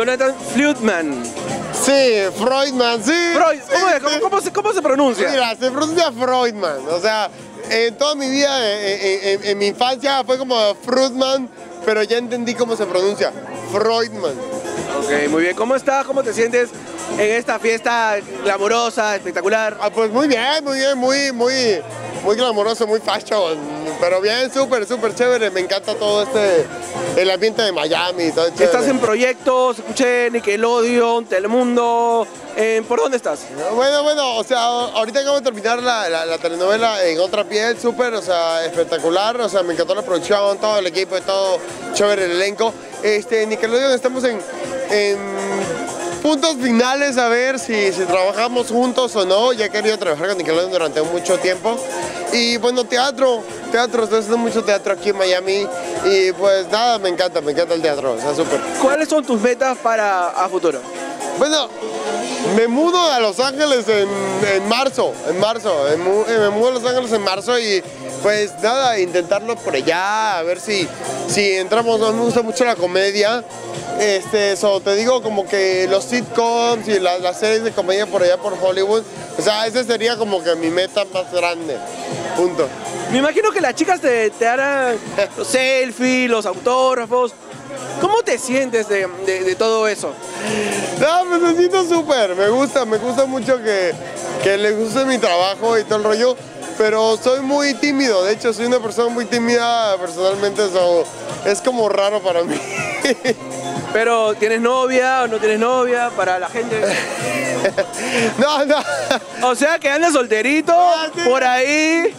Jonathan Freudman. Sí, Freudman, sí. Freud, ¿cómo se pronuncia? Mira, se pronuncia Freudman. O sea, en toda mi vida, en mi infancia fue como Freudman, pero ya entendí cómo se pronuncia. Freudman. Ok, muy bien. ¿Cómo estás? ¿Cómo te sientes en esta fiesta glamorosa, espectacular? Pues muy bien, muy glamoroso, muy fashion. Pero bien, súper chévere. Me encanta todo el ambiente de Miami. Todo chévere. ¿Estás en proyectos? Escuché Nickelodeon, Telemundo. ¿Por dónde estás? Bueno, o sea, ahorita acabo de terminar la telenovela En Otra Piel, súper, o sea, espectacular. O sea, me encantó la producción, todo el equipo, todo chévere el elenco. Nickelodeon estamos en puntos finales a ver si trabajamos juntos o no. Ya he querido trabajar con Nickelodeon durante mucho tiempo. Y bueno, teatro, estoy haciendo mucho teatro aquí en Miami. Y pues nada, me encanta el teatro, o sea, súper. ¿Cuáles son tus metas a futuro? Bueno, me mudo a Los Ángeles en marzo, me mudo a Los Ángeles en marzo y pues nada, intentarlo por allá, a ver si entramos. Me gusta mucho la comedia, te digo como que los sitcoms y las series de comedia por allá por Hollywood, o sea, esa sería como que mi meta más grande, punto. Me imagino que las chicas te harán los selfies, los autógrafos. ¿Cómo te sientes de todo eso? No, me siento súper, me gusta mucho que les guste mi trabajo y todo el rollo, pero soy muy tímido, de hecho soy una persona muy tímida personalmente, es como raro para mí. Pero, ¿tienes novia o no tienes novia para la gente? No. O sea, que andas solterito, sí. Por ahí.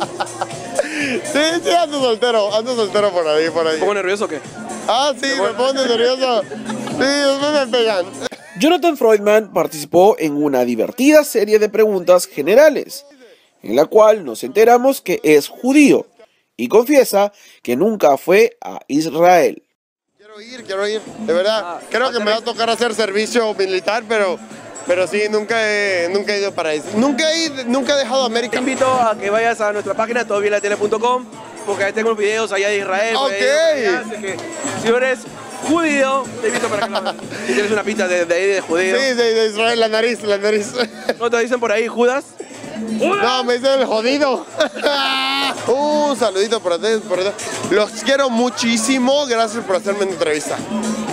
Sí, ando soltero por ahí. ¿Un poco nervioso o qué? Sí, me pone nervioso. Sí, después me pegan. Jonathan Freudman participó en una divertida serie de preguntas generales, en la cual nos enteramos que es judío y confiesa que nunca fue a Israel. Quiero ir, de verdad. Creo que me va a tocar hacer servicio militar, pero sí, nunca he ido para eso. Nunca he dejado América. Te invito a que vayas a nuestra página todobienlatele.com, porque ahí tengo unos videos allá de Israel. Ok. Así que si eres judío, te invito para que lo veas. Si tienes una pinta de ahí de judío. Sí, de Israel, la nariz. ¿No te dicen por ahí Judas? No, me dicen el jodido. Un saludito para ustedes. Los quiero muchísimo. Gracias por hacerme una entrevista.